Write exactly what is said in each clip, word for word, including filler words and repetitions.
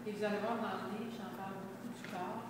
Et vous allez voir dans le livre, j'en parle beaucoup du corps.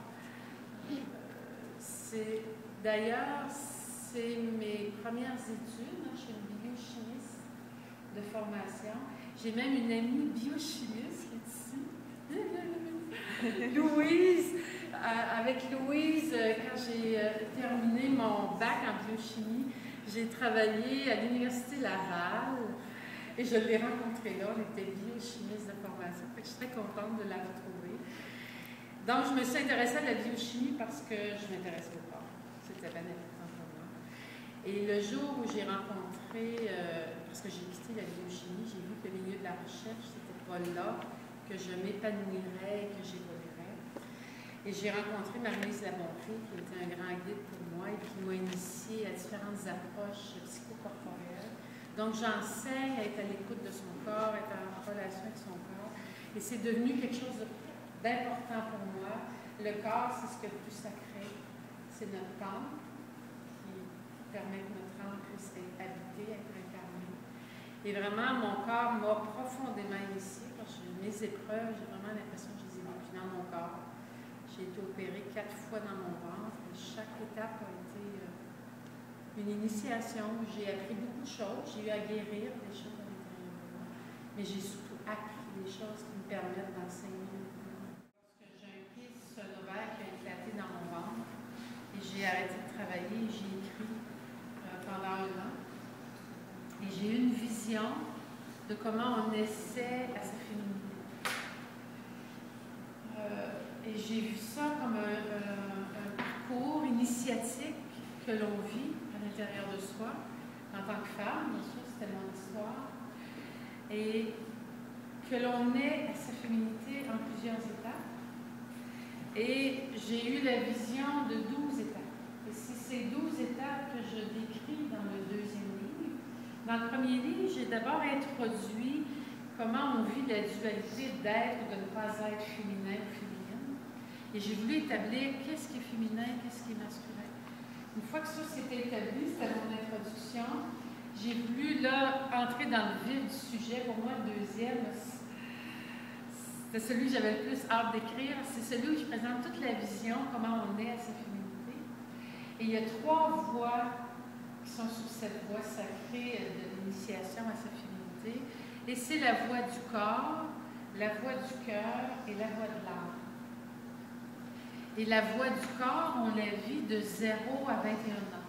C'est, d'ailleurs, c'est mes premières études. Je suis une biochimiste de formation. J'ai même une amie biochimiste qui est ici. Louise. Euh, avec Louise, quand j'ai euh, terminé mon bac en biochimie, j'ai travaillé à l'Université Laval et je l'ai rencontrée là. On était biochimiste de formation. Fait que je suis très contente de la retrouver. Donc, je me suis intéressée à la biochimie parce que je m'intéressais au corps. C'était bien important pour moi. Et le jour où j'ai rencontré, euh, parce que j'ai quitté la biochimie, j'ai vu que le milieu de la recherche, c'était pas là que je m'épanouirais, que j'évoluerais. Et j'ai rencontré Marie-Lise Labonté, qui était un grand guide pour moi et qui m'a initiée à différentes approches psychocorporelles. Donc, j'enseigne à être à l'écoute de son corps, être en relation avec son corps. Et c'est devenu quelque chose d'important pour moi. Le corps, c'est ce qu'il y a de plus sacré. C'est notre corps qui permet que notre âme puisse être habitée, être incarnée. Et vraiment, mon corps m'a profondément initiée. Quand j'ai eu mes épreuves, j'ai vraiment l'impression que je les ai vécues dans mon corps. J'ai été opérée quatre fois dans mon ventre. Et chaque étape a été euh, une initiation. J'ai appris beaucoup de choses. J'ai eu à guérir des choses à l'intérieur de moi. Mais j'ai surtout appris des choses qui me permettent d'enseigner. Lorsque j'ai un kyste ovaire qui a éclaté dans mon ventre, et j'ai arrêté de travailler, j'ai écrit euh, pendant un an. Et j'ai eu une vision de comment on essaie à sa féminité. Euh, et j'ai vu ça comme un, un, un parcours initiatique que l'on vit à l'intérieur de soi, en tant que femme, bien sûr, c'était mon histoire. Et que l'on est à sa féminité en plusieurs étapes. Et j'ai eu la vision de douze étapes. Et c'est ces douze étapes que je décris dans le deuxième livre. Dans le premier livre, j'ai d'abord introduit comment on vit la dualité d'être ou de ne pas être féminin ou féminine. Et j'ai voulu établir qu'est-ce qui est féminin, qu'est-ce qui est masculin. Une fois que ça s'était établi, c'était mon introduction, j'ai voulu là entrer dans le vif du sujet. Pour moi, le deuxième, c'est celui que j'avais le plus hâte d'écrire. C'est celui où je présente toute la vision, comment on est à sa féminité. Et il y a trois voies qui sont sur cette voie sacrée de l'initiation à sa féminité. Et c'est la voie du corps, la voie du cœur et la voie de l'âme. Et la voie du corps, on la vit de zéro à vingt et un ans.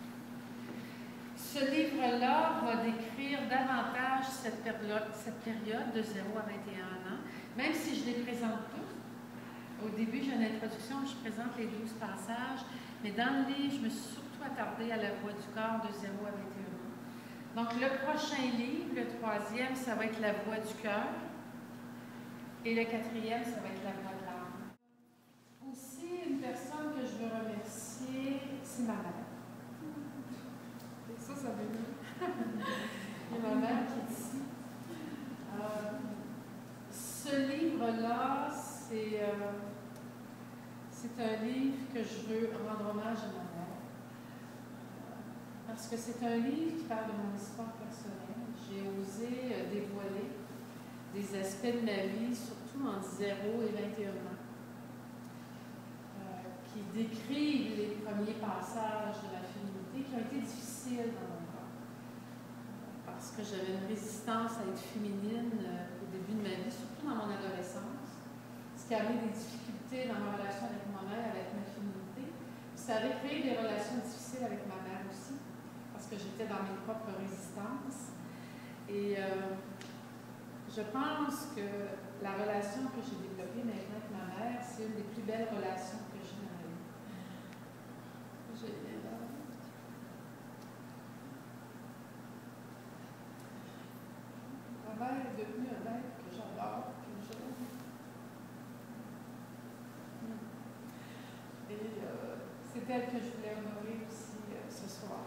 Ce livre-là va décrire davantage cette période, cette période de zéro à vingt et un ans, même si je les présente tous. Au début, j'ai une introduction où je présente les douze passages, mais dans le livre, je me suis surtout attardée à la voie du corps de zéro à vingt et un ans. Donc, le prochain livre, le troisième, ça va être la voie du cœur, et le quatrième, ça va être la voie de l'âme. Aussi, une personne que je veux remercier, c'est ma mère. Ça, ça veut dire. Il y a ma mère qui est ici. Euh, ce livre-là, c'est euh, c'est un livre que je veux rendre hommage à ma mère. Parce que c'est un livre qui parle de mon histoire personnelle. J'ai osé euh, dévoiler des aspects de ma vie, surtout entre zéro et vingt et un ans, euh, qui décrivent les premiers passages de la féminité qui ont été difficiles dans mon corps. Parce que j'avais une résistance à être féminine euh, au début de ma vie, surtout dans mon adolescence, ce qui a amené des difficultés dans ma relation avec ma mère, avec ma féminité. Ça avait créé des relations difficiles avec ma mère aussi, parce que j'étais dans mes propres résistances. Et euh, je pense que la relation que j'ai développée maintenant avec ma mère, c'est une des plus belles relations que j'ai dans ma vie. J'ai Ma mère est devenue un être que j'adore, que j'aime. Et euh, c'est elle que je voulais honorer aussi euh, ce soir.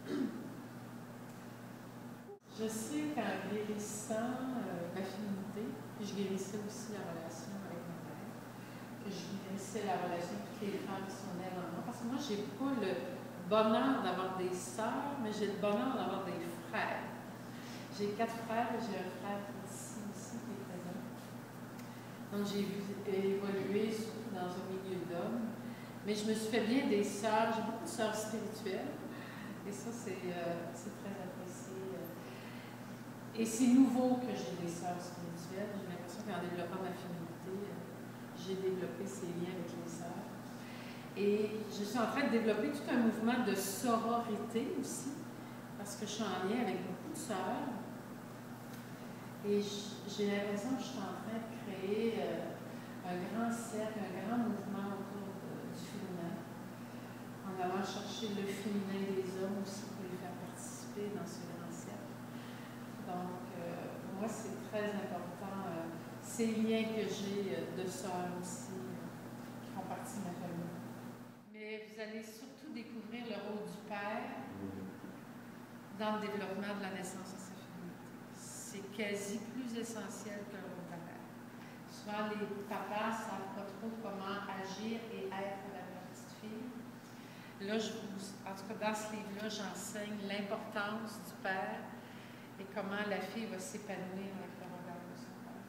Je sais qu'en guérissant euh, ma féminité, puis je guérissais aussi la relation avec ma mère, que je guérissais la relation avec toutes les femmes qui sont nées en moi, parce que moi, j'ai pas le bonheur d'avoir des sœurs, mais j'ai le bonheur d'avoir des frères. J'ai quatre frères et j'ai un frère ici aussi qui est présent. quand j'ai évolué, surtout dans un milieu d'hommes. Mais je me suis fait bien des sœurs, j'ai beaucoup de sœurs spirituelles. Et ça, c'est euh, très apprécié. Et c'est nouveau que j'ai des sœurs spirituelles. J'ai l'impression qu'en développant ma féminité, j'ai développé ces liens avec les sœurs. Et je suis en train de développer tout un mouvement de sororité aussi, parce que je suis en lien avec beaucoup de sœurs. Et j'ai l'impression que je suis en train de créer euh, un grand cercle, un grand mouvement autour de, du féminin, en allant chercher le féminin des hommes aussi pour les faire participer dans ce grand cercle. Donc, euh, pour moi, c'est très important, euh, ces liens que j'ai euh, de sœurs aussi, euh, qui font partie de ma famille. Mais vous allez surtout découvrir le rôle du père dans le développement de la naissance de sa féminité. C'est quasi plus essentiel que le rôle de la mère. Souvent, les papas ne savent pas trop comment agir et être avec leur petite fille. Là, je vous, en tout cas, dans ce livre-là, j'enseigne l'importance du père et comment la fille va s'épanouir avec le regard de son père.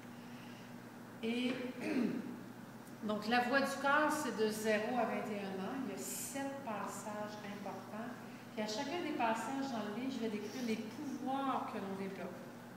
Et donc, la voie du corps, c'est de zéro à vingt et un ans. Il y a sept passages importants. Puis à chacun des passages dans le livre, je vais décrire les pouvoirs que l'on développe.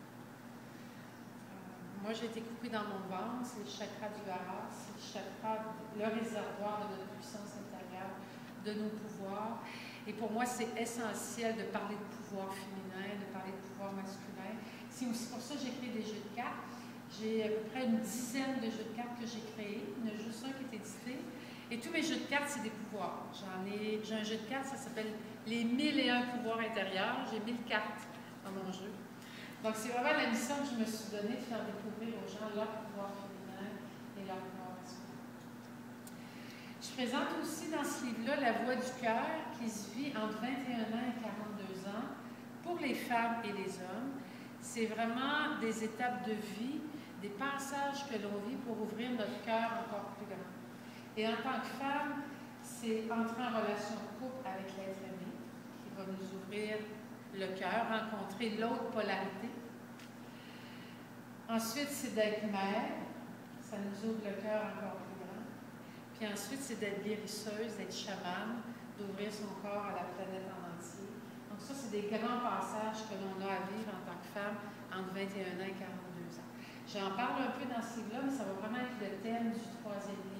Euh, moi, j'ai été coupée dans mon ventre, c'est le chakra du hara, c'est le chakra, le réservoir de notre puissance intérieure, de nos pouvoirs. Et pour moi, c'est essentiel de parler de pouvoir féminin, de parler de pouvoir masculin. C'est aussi pour ça que j'ai créé des jeux de cartes. J'ai à peu près une dizaine de jeux de cartes que j'ai créés. Il y en a juste un qui est édité. Et tous mes jeux de cartes, c'est des pouvoirs. J'en ai, j'ai un jeu de cartes, ça s'appelle les mille et un pouvoirs intérieurs. J'ai mille cartes dans mon jeu. Donc, c'est vraiment la mission que je me suis donnée de faire découvrir aux gens leur pouvoir féminin et leur pouvoir masculin. Je présente aussi dans ce livre-là la voie du cœur qui se vit entre vingt et un ans et quarante-deux ans pour les femmes et les hommes. C'est vraiment des étapes de vie, des passages que l'on vit pour ouvrir notre cœur encore plus grand. Et en tant que femme, c'est entrer en relation de couple avec l'être aimé, qui va nous ouvrir le cœur, rencontrer l'autre polarité. Ensuite, c'est d'être mère, ça nous ouvre le cœur encore plus grand. Puis ensuite, c'est d'être guérisseuse, d'être chamane, d'ouvrir son corps à la planète en entier. Donc ça, c'est des grands passages que l'on a à vivre en tant que femme entre vingt et un ans et quarante-deux ans. J'en parle un peu dans ce livre-là, mais ça va vraiment être le thème du troisième livre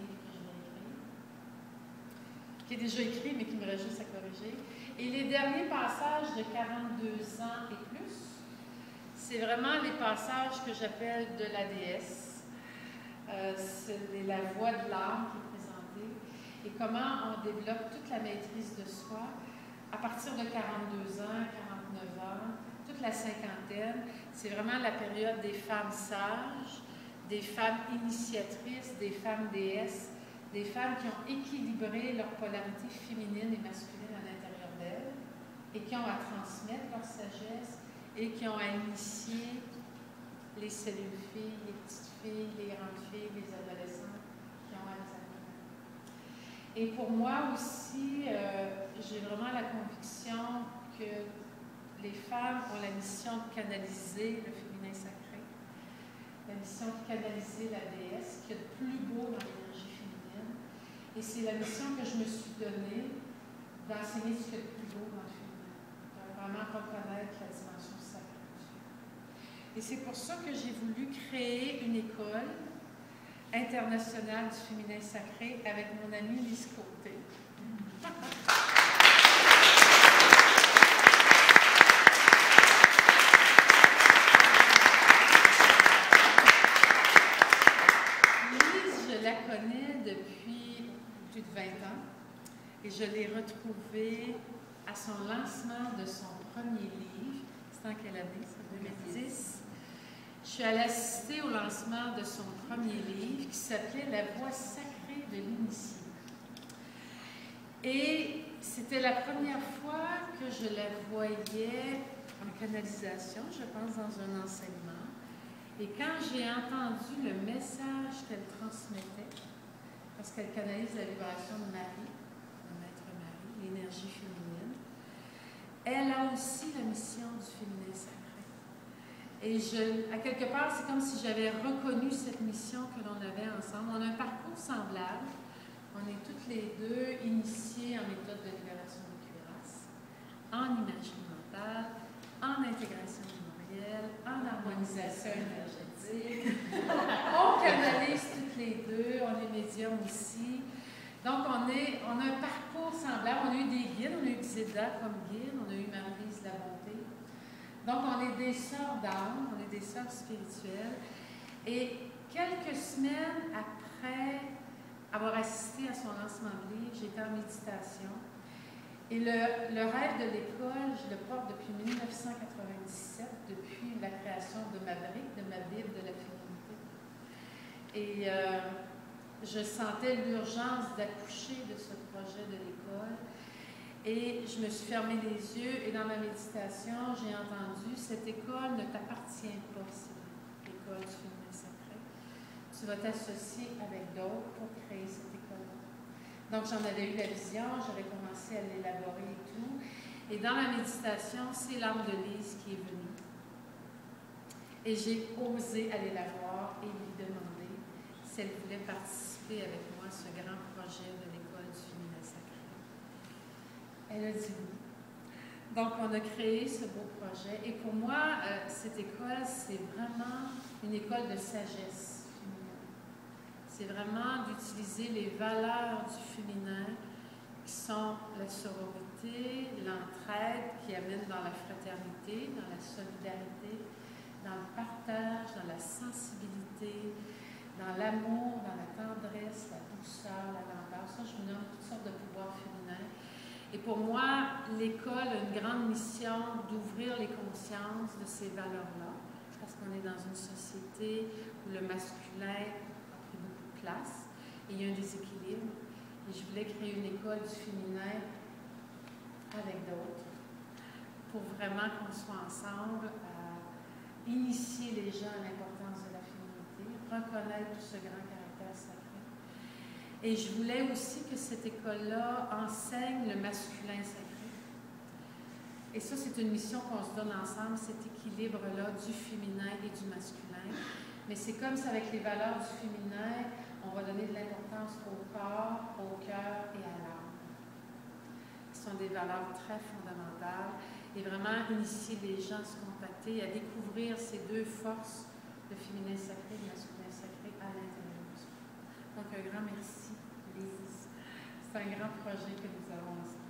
qui est déjà écrit, mais qui me reste juste à corriger. Et les derniers passages de quarante-deux ans et plus, c'est vraiment les passages que j'appelle de la déesse. Euh, c'est la voie de l'âme qui est présentée et comment on développe toute la maîtrise de soi à partir de quarante-deux ans, quarante-neuf ans, toute la cinquantaine. C'est vraiment la période des femmes sages, des femmes initiatrices, des femmes déesses, des femmes qui ont équilibré leur polarité féminine et masculine à l'intérieur d'elles et qui ont à transmettre leur sagesse et qui ont à initier les cellules filles, les petites filles, les grandes filles, les adolescents qui ont à les accompagner. Et pour moi aussi, euh, j'ai vraiment la conviction que les femmes ont la mission de canaliser le féminin sacré, la mission de canaliser la déesse, qu'il y a de plus beau dans l'énergie féminine. Et c'est la mission que je me suis donnée d'enseigner ce qu'il y a de plus beau dans le féminin, de vraiment reconnaître la dimension sacrée du féminin. Et c'est pour ça que j'ai voulu créer une école internationale du féminin sacré avec mon amie Lise Côté. Lise, je la connais depuis plus de vingt ans et je l'ai retrouvée à son lancement de son premier livre. C'est en quelle année? C'est deux mille dix. Je suis allée assister au lancement de son premier livre qui s'appelait La voie sacrée de l'initié. Et c'était la première fois que je la voyais en canalisation, je pense dans un enseignement. Et quand j'ai entendu le message qu'elle transmettait, parce qu'elle canalise la vibration de Marie, de Maître Marie, l'énergie féminine, elle a aussi la mission du féminin sacré. Et je, à quelque part, c'est comme si j'avais reconnu cette mission que l'on avait ensemble. On a un parcours semblable. On est toutes les deux initiées en méthode de libération de cuirasse, en imagerie mentale, en intégration mémorielle, en harmonisation énergétique. On canalise toutes les deux, on est médium aussi. Donc, on, est, on a un parcours semblable. On a eu des guides, on a eu Xéda comme guide, on a eu Marie-Lise La Bonté. Donc, on est des sœurs d'âme, on est des sœurs spirituelles. Et quelques semaines après avoir assisté à son lancement de livre, j'étais en méditation. Et le, le rêve de l'école, je le porte depuis mille neuf cent quatre-vingt-dix-sept, depuis la création de ma brique, de ma Bible de la féminité. Et euh, je sentais l'urgence d'accoucher de ce projet de l'école. Et je me suis fermé les yeux et dans ma méditation, j'ai entendu « Cette école ne t'appartient pas, c'est l'école du féminin sacré. Tu vas t'associer avec d'autres pour créer cette école-là. » Donc, j'en avais eu la vision, j'avais commencé à l'élaborer et tout. Et dans ma méditation, c'est l'âme de Lise qui est venue. Et j'ai osé aller la voir et lui demander si elle voulait participer avec moi à ce grand projet de l'école du féminin sacré. Elle a dit oui. Donc, on a créé ce beau projet. Et pour moi, euh, cette école, c'est vraiment une école de sagesse féminine. C'est vraiment d'utiliser les valeurs du féminin qui sont la sororité, l'entraide, qui amène dans la fraternité, dans la solidarité, dans le partage, dans la sensibilité, dans l'amour, dans la tendresse, la douceur, la lenteur. Ça, je vous nomme toutes sortes de pouvoirs féminins. Et pour moi, l'école a une grande mission d'ouvrir les consciences de ces valeurs-là, parce qu'on est dans une société où le masculin a pris beaucoup de place et il y a un déséquilibre. Et je voulais créer une école du féminin avec d'autres pour vraiment qu'on soit ensemble à initier les gens à l'importance de la féminité, reconnaître tout ce grand caractère sacré. Et je voulais aussi que cette école-là enseigne le masculin sacré. Et ça, c'est une mission qu'on se donne ensemble, cet équilibre-là du féminin et du masculin. Mais c'est comme ça, avec les valeurs du féminin, on va donner de l'importance au corps, au cœur et à l'âme. Ce sont des valeurs très fondamentales. Et vraiment initier les gens à se contacter, à découvrir ces deux forces, le féminin sacré et le masculin sacré, à l'intérieur de soi. Donc, un grand merci, Lise. C'est un grand projet que nous avons ensemble.